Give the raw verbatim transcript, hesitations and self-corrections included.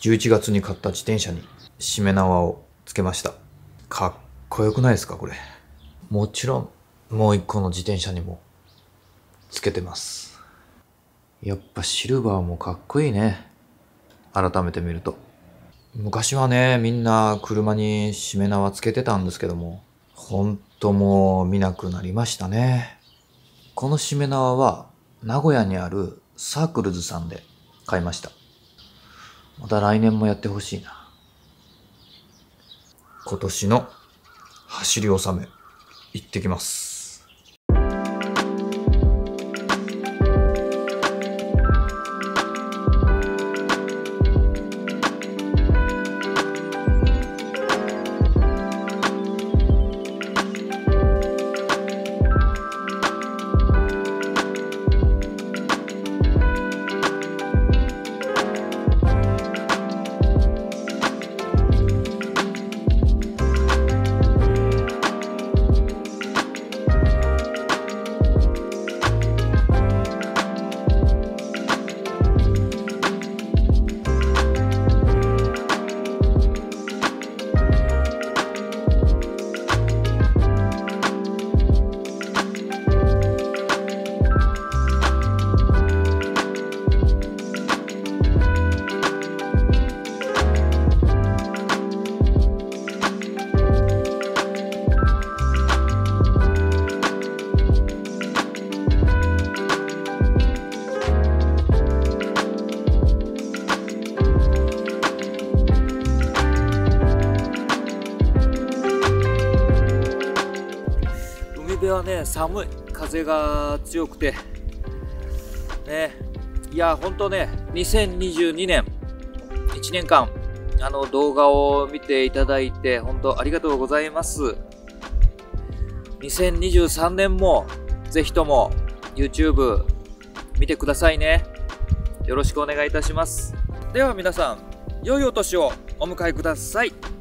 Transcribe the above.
じゅういちがつに買った自転車にしめ縄をつけました。かっこよくないですかこれ。もちろんもう一個の自転車にもつけてます。やっぱシルバーもかっこいいね。改めて見ると。昔はね、みんな車にしめ縄つけてたんですけども、ほんともう見なくなりましたね。このしめ縄は名古屋にあるサークルズさんで買いました。また来年もやってほしいな。今年の走り納め行ってきます。海辺はね、寒い、風が強くてね、いやほんとね、にせんにじゅうにねんいちねんかんあの動画を見ていただいて本当ありがとうございます。にせんにじゅうさんねんもぜひとも YouTube 見てくださいね。よろしくお願いいたします。では皆さん、良いお年をお迎えください。